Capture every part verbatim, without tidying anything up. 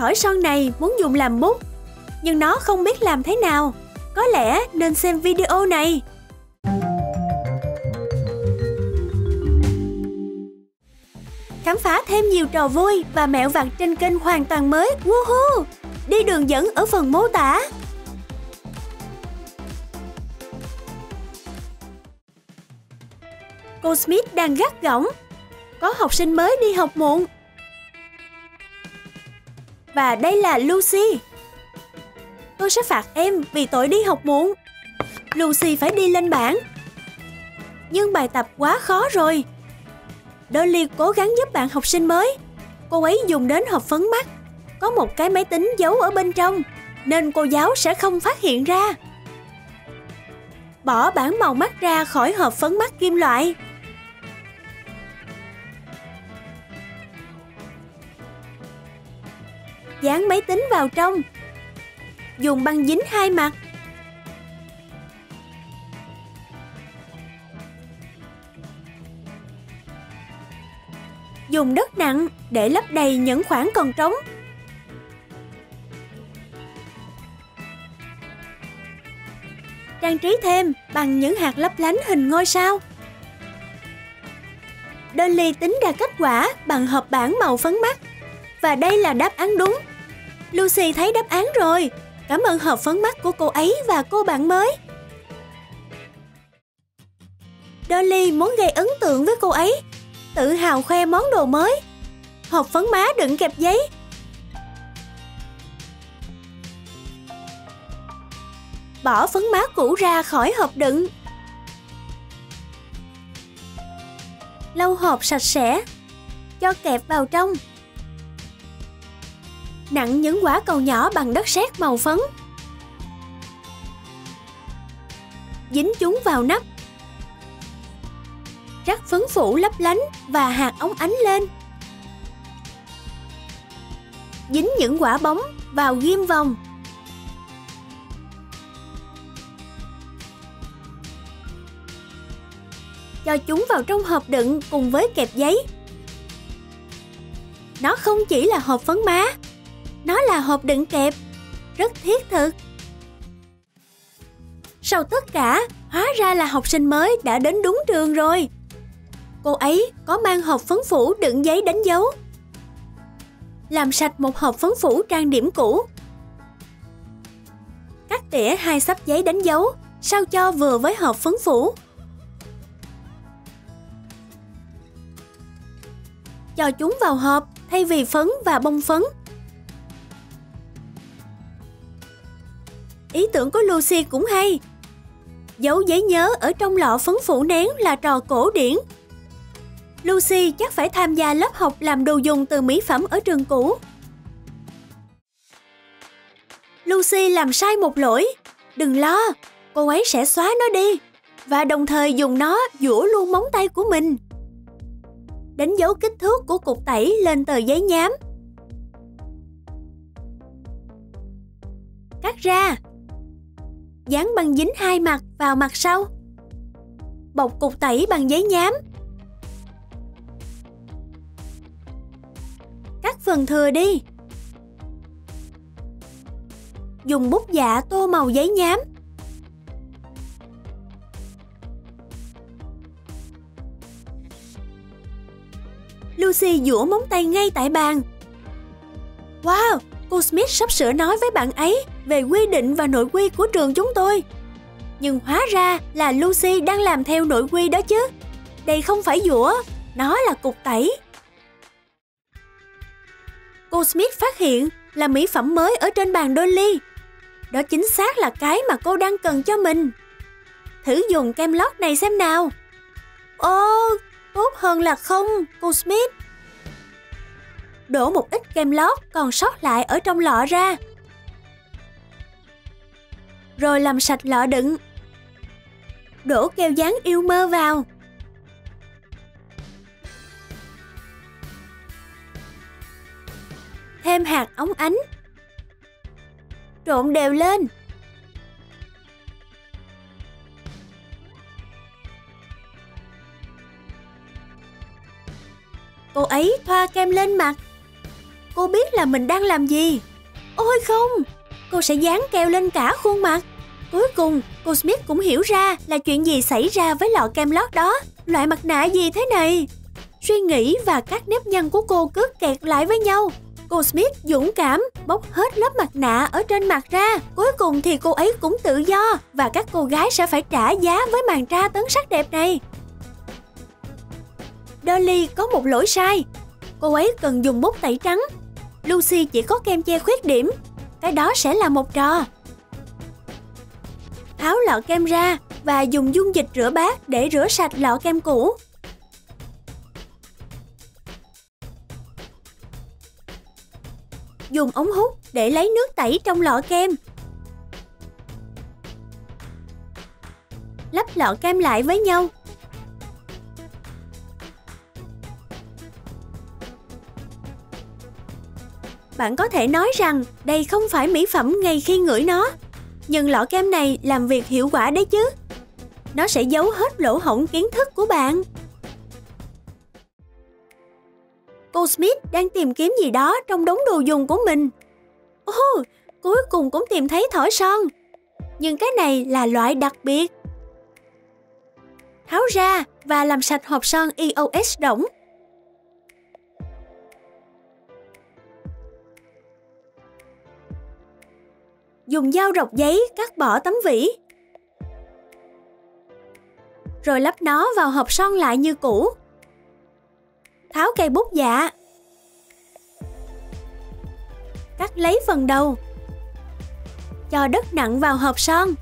Thỏi son này muốn dùng làm bút, nhưng nó không biết làm thế nào. Có lẽ nên xem video này. Khám phá thêm nhiều trò vui và mẹo vặt trên kênh hoàn toàn mới. Woohoo! Đi đường dẫn ở phần mô tả. Cô Smith đang gắt gỏng. Có học sinh mới đi học muộn. Và đây là Lucy. Tôi sẽ phạt em vì tội đi học muộn. Lucy phải đi lên bảng. Nhưng bài tập quá khó rồi. Dolly cố gắng giúp bạn học sinh mới. Cô ấy dùng đến hộp phấn mắt. Có một cái máy tính giấu ở bên trong, nên cô giáo sẽ không phát hiện ra. Bỏ bảng màu mắt ra khỏi hộp phấn mắt kim loại. Dán máy tính vào trong. Dùng băng dính hai mặt. Dùng đất nặng để lấp đầy những khoảng còn trống. Trang trí thêm bằng những hạt lấp lánh hình ngôi sao. Dolly tính ra kết quả bằng hộp bảng màu phấn mắt. Và đây là đáp án đúng. Lucy thấy đáp án rồi. Cảm ơn hộp phấn mắt của cô ấy và cô bạn mới. Dolly muốn gây ấn tượng với cô ấy. Tự hào khoe món đồ mới. Hộp phấn má đựng kẹp giấy. Bỏ phấn má cũ ra khỏi hộp đựng. Lau hộp sạch sẽ. Cho kẹp vào trong. Nặn những quả cầu nhỏ bằng đất sét màu phấn. Dính chúng vào nắp. Rắc phấn phủ lấp lánh và hạt óng ánh lên. Dính những quả bóng vào ghim vòng. Cho chúng vào trong hộp đựng cùng với kẹp giấy. Nó không chỉ là hộp phấn má, nó là hộp đựng kẹp. Rất thiết thực. Sau tất cả, hóa ra là học sinh mới đã đến đúng trường rồi. Cô ấy có mang hộp phấn phủ đựng giấy đánh dấu. Làm sạch một hộp phấn phủ trang điểm cũ. Cắt tỉa hai xấp giấy đánh dấu, sao cho vừa với hộp phấn phủ. Cho chúng vào hộp thay vì phấn và bông phấn. Ý tưởng của Lucy cũng hay. Giấu giấy nhớ ở trong lọ phấn phủ nén là trò cổ điển. Lucy chắc phải tham gia lớp học làm đồ dùng từ mỹ phẩm ở trường cũ. Lucy làm sai một lỗi. Đừng lo, cô ấy sẽ xóa nó đi. Và đồng thời dùng nó giũa luôn móng tay của mình. Đánh dấu kích thước của cục tẩy lên tờ giấy nhám. Cắt ra. Dán băng dính hai mặt vào mặt sau. Bọc cục tẩy bằng giấy nhám. Cắt phần thừa đi. Dùng bút dạ tô màu giấy nhám. Lucy giũa móng tay ngay tại bàn. Wow, cô Smith sắp sửa nói với bạn ấy về quy định và nội quy của trường chúng tôi. Nhưng hóa ra là Lucy đang làm theo nội quy đó chứ. Đây không phải giũa, nó là cục tẩy. Cô Smith phát hiện là mỹ phẩm mới ở trên bàn Dolly. Đó chính xác là cái mà cô đang cần cho mình. Thử dùng kem lót này xem nào. Ô, tốt hơn là không, cô Smith. Đổ một ít kem lót còn sót lại ở trong lọ ra. Rồi làm sạch lọ đựng. Đổ keo dán yêu mơ vào. Thêm hạt óng ánh. Trộn đều lên. Cô ấy thoa kem lên mặt. Cô biết là mình đang làm gì. Ôi không, cô sẽ dán keo lên cả khuôn mặt. Cuối cùng, cô Smith cũng hiểu ra là chuyện gì xảy ra với lọ kem lót đó. Loại mặt nạ gì thế này? Suy nghĩ và các nếp nhăn của cô cứ kẹt lại với nhau. Cô Smith dũng cảm bóc hết lớp mặt nạ ở trên mặt ra. Cuối cùng thì cô ấy cũng tự do và các cô gái sẽ phải trả giá với màn tra tấn sắc đẹp này. Dolly có một lỗi sai. Cô ấy cần dùng bút tẩy trắng. Lucy chỉ có kem che khuyết điểm. Cái đó sẽ là một trò. Tháo lọ kem ra và dùng dung dịch rửa bát để rửa sạch lọ kem cũ. Dùng ống hút để lấy nước tẩy trong lọ kem. Lắp lọ kem lại với nhau. Bạn có thể nói rằng đây không phải mỹ phẩm ngay khi ngửi nó, nhưng lọ kem này làm việc hiệu quả đấy chứ. Nó sẽ giấu hết lỗ hổng kiến thức của bạn. Cô Smith đang tìm kiếm gì đó trong đống đồ dùng của mình. Ồ, oh, cuối cùng cũng tìm thấy thỏi son. Nhưng cái này là loại đặc biệt. Tháo ra và làm sạch hộp son e o ét rỗng. Dùng dao rọc giấy cắt bỏ tấm vỉ. Rồi lắp nó vào hộp son lại như cũ. Tháo cây bút dạ. Cắt lấy phần đầu. Cho đất nặng vào hộp son.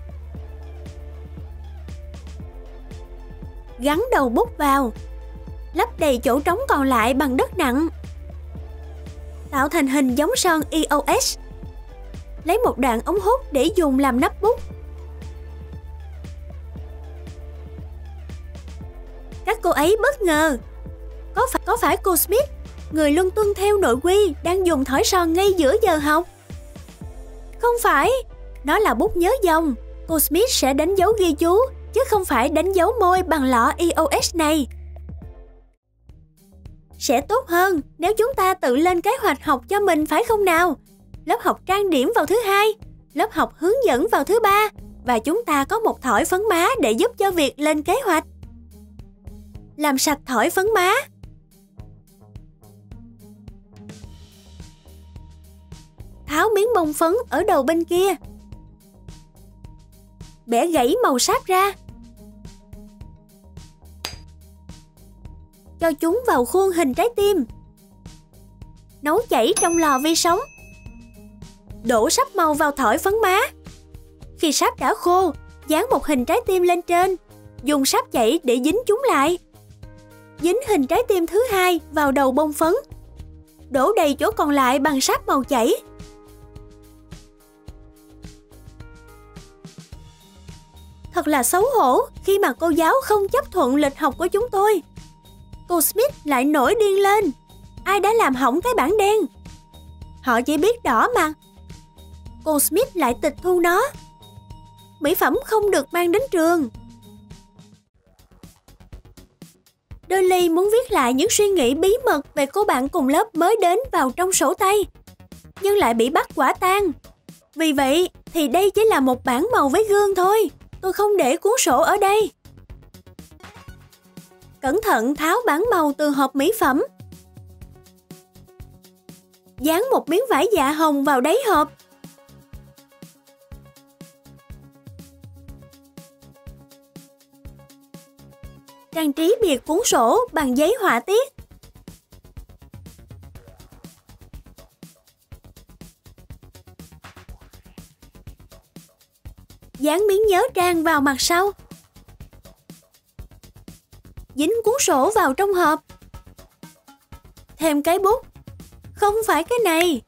Gắn đầu bút vào. Lấp đầy chỗ trống còn lại bằng đất nặng. Tạo thành hình giống son e o ét. Lấy một đoạn ống hút để dùng làm nắp bút. Các cô ấy bất ngờ. Có phải, có phải cô Smith, người luôn tuân theo nội quy, đang dùng thỏi son ngay giữa giờ học? Không phải, nó là bút nhớ dòng. Cô Smith sẽ đánh dấu ghi chú, chứ không phải đánh dấu môi bằng lọ e o ét này. Sẽ tốt hơn nếu chúng ta tự lên kế hoạch học cho mình, phải không nào? Lớp học trang điểm vào thứ hai, lớp học hướng dẫn vào thứ ba, và chúng ta có một thỏi phấn má để giúp cho việc lên kế hoạch. Làm sạch thỏi phấn má. Tháo miếng bông phấn ở đầu bên kia. Bẻ gãy màu sáp ra. Cho chúng vào khuôn hình trái tim. Nấu chảy trong lò vi sóng. Đổ sáp màu vào thỏi phấn má. Khi sáp đã khô, dán một hình trái tim lên trên. Dùng sáp chảy để dính chúng lại. Dính hình trái tim thứ hai vào đầu bông phấn. Đổ đầy chỗ còn lại bằng sáp màu chảy. Thật là xấu hổ khi mà cô giáo không chấp thuận lịch học của chúng tôi. Cô Smith lại nổi điên lên. Ai đã làm hỏng cái bảng đen? Họ chỉ biết đỏ mà. Cô Smith lại tịch thu nó. Mỹ phẩm không được mang đến trường. Dolly muốn viết lại những suy nghĩ bí mật về cô bạn cùng lớp mới đến vào trong sổ tay, nhưng lại bị bắt quả tang. Vì vậy thì đây chỉ là một bảng màu với gương thôi. Tôi không để cuốn sổ ở đây. Cẩn thận tháo bảng màu từ hộp mỹ phẩm. Dán một miếng vải dạ hồng vào đáy hộp. Trang trí bìa cuốn sổ bằng giấy họa tiết. Dán miếng nhớ trang vào mặt sau. Dính cuốn sổ vào trong hộp. Thêm cái bút. Không phải cái này.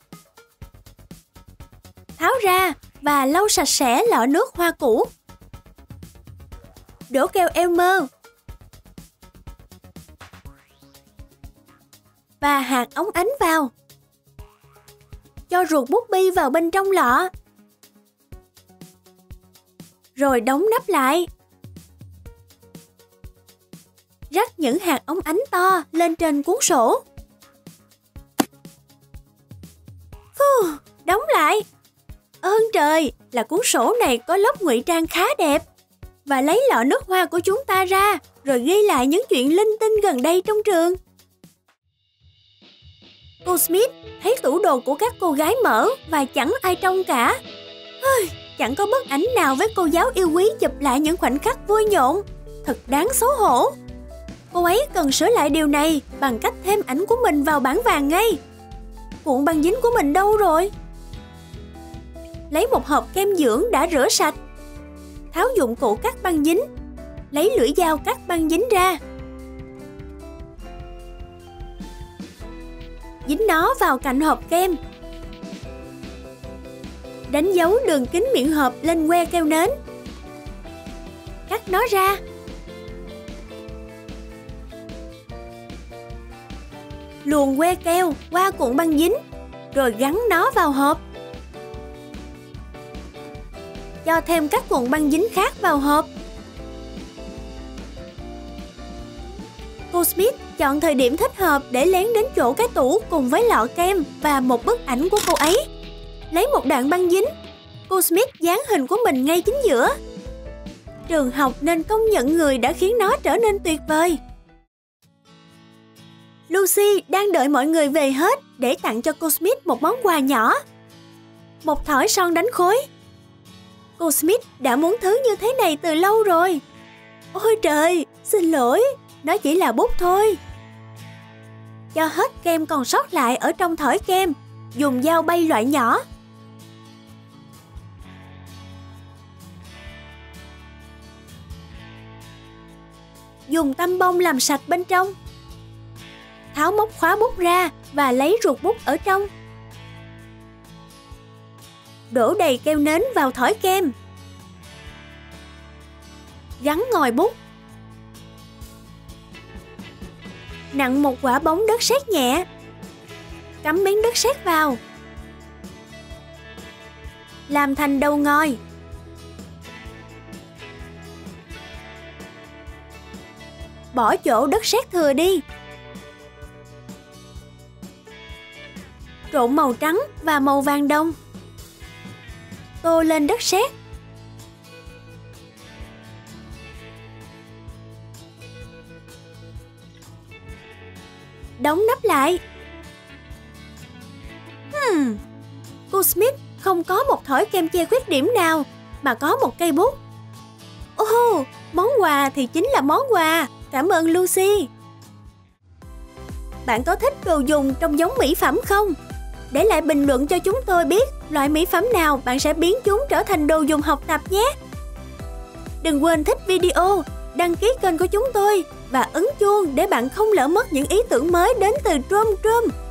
Tháo ra và lau sạch sẽ lọ nước hoa cũ. Đổ keo Elmer và hạt ống ánh vào. Cho ruột bút bi vào bên trong lọ. Rồi đóng nắp lại. Rắc những hạt ống ánh to lên trên cuốn sổ. đóng lại. Ơn trời, là cuốn sổ này có lớp ngụy trang khá đẹp. Và lấy lọ nước hoa của chúng ta ra, rồi ghi lại những chuyện linh tinh gần đây trong trường. Cô Smith thấy tủ đồ của các cô gái mở và chẳng ai trông cả. Ôi, chẳng có bức ảnh nào với cô giáo yêu quý chụp lại những khoảnh khắc vui nhộn. Thật đáng xấu hổ. Cô ấy cần sửa lại điều này bằng cách thêm ảnh của mình vào bảng vàng ngay. Cuộn băng dính của mình đâu rồi? Lấy một hộp kem dưỡng đã rửa sạch. Tháo dụng cụ cắt băng dính. Lấy lưỡi dao cắt băng dính ra. Dính nó vào cạnh hộp kem. Đánh dấu đường kính miệng hộp lên que keo nến. Cắt nó ra. Luồn que keo qua cuộn băng dính, rồi gắn nó vào hộp. Cho thêm các cuộn băng dính khác vào hộp. Cô Smith chọn thời điểm thích hợp để lén đến chỗ cái tủ cùng với lọ kem và một bức ảnh của cô ấy. Lấy một đoạn băng dính, cô Smith dán hình của mình ngay chính giữa. Trường học nên công nhận người đã khiến nó trở nên tuyệt vời. Lucy đang đợi mọi người về hết để tặng cho cô Smith một món quà nhỏ. Một thỏi son đánh khối. Cô Smith đã muốn thứ như thế này từ lâu rồi. Ôi trời, xin lỗi, nó chỉ là bút thôi. Cho hết kem còn sót lại ở trong thỏi kem, dùng dao bay loại nhỏ. Dùng tăm bông làm sạch bên trong. Tháo móc khóa bút ra và lấy ruột bút ở trong. Đổ đầy keo nến vào thỏi kem. Gắn ngòi bút. Nặn một quả bóng đất sét nhẹ. Cắm miếng đất sét vào. Làm thành đầu ngòi. Bỏ chỗ đất sét thừa đi. Trộn màu trắng và màu vàng đồng. Tô lên đất sét. Đóng nắp lại. Hmm. Cô Smith không có một thỏi kem che khuyết điểm nào, mà có một cây bút. Ồ, oh, món quà thì chính là món quà. Cảm ơn Lucy. Bạn có thích đồ dùng trong giống mỹ phẩm không? Để lại bình luận cho chúng tôi biết loại mỹ phẩm nào bạn sẽ biến chúng trở thành đồ dùng học tập nhé. Đừng quên thích video, đăng ký kênh của chúng tôi và ấn chuông để bạn không lỡ mất những ý tưởng mới đến từ Trum Trum.